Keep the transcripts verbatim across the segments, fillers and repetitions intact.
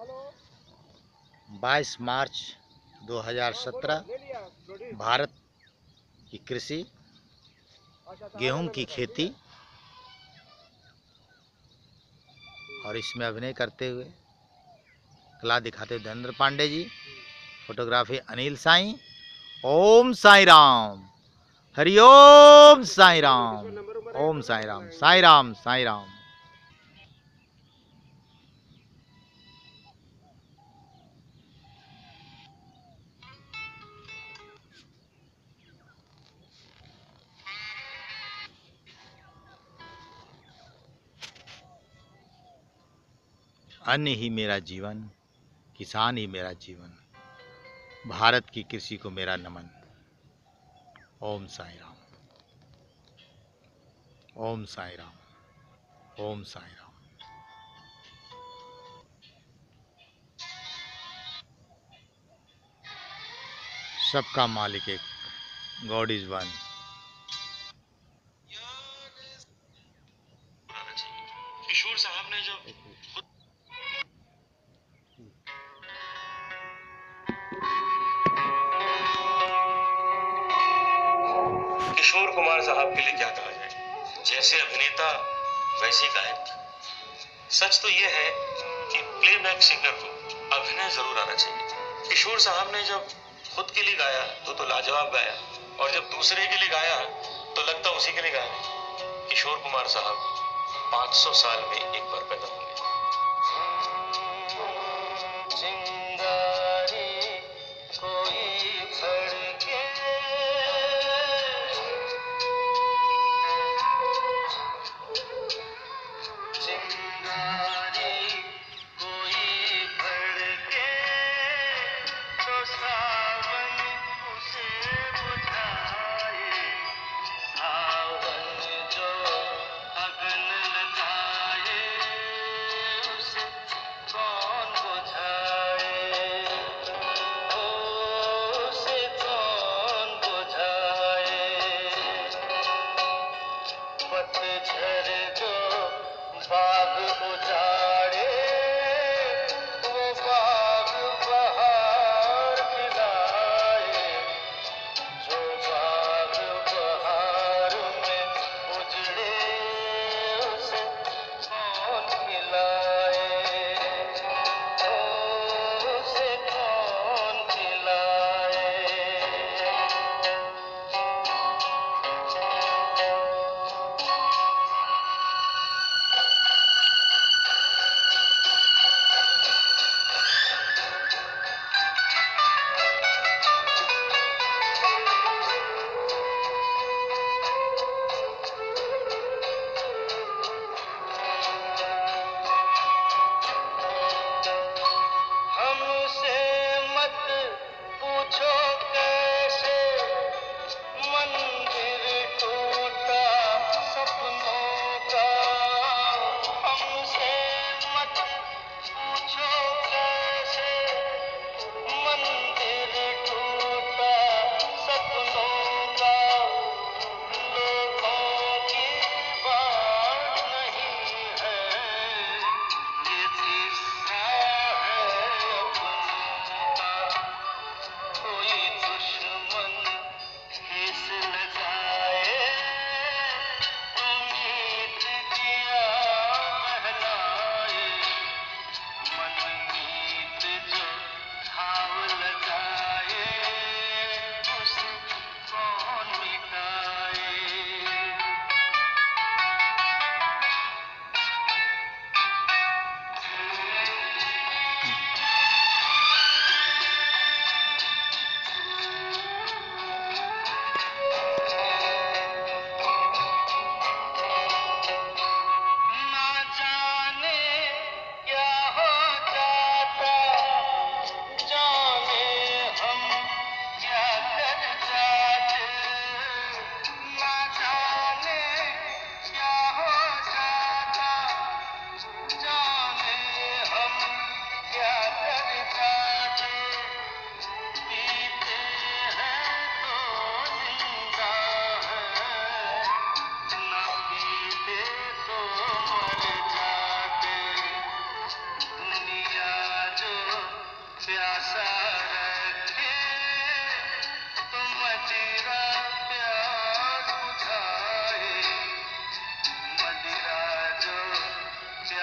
बाईस मार्च दो हज़ार सत्रह भारत की कृषि, गेहूं की खेती और इसमें अभिनय करते हुए, कला दिखाते हुए धर्मेंद्र पांडे जी, फोटोग्राफी अनिल साईं। ओम साई राम, हरिओम साई राम, ओम साई राम, साई राम, साई राम। अन्न ही मेरा जीवन, किसान ही मेरा जीवन, भारत की कृषि को मेरा नमन। ओम साई राम, ओम साई राम, ओम साई राम। सबका मालिक एक, गॉड इज वन। किशोर साहब ने जब किशोर कुमार साहब के लिए क्या कहा जाए, जैसे अभिनेता वैसे गायक। सच तो यह है कि प्लेबैक सिंगर को अभिनय जरूर आना चाहिए। किशोर साहब ने जब खुद के लिए गाया तो तो लाजवाब गाया, और जब दूसरे के लिए गाया तो लगता उसी के लिए गाया। किशोर कुमार साहब पाँच सौ साल में एक बार पैदा होंगे।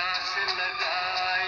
आस लगाए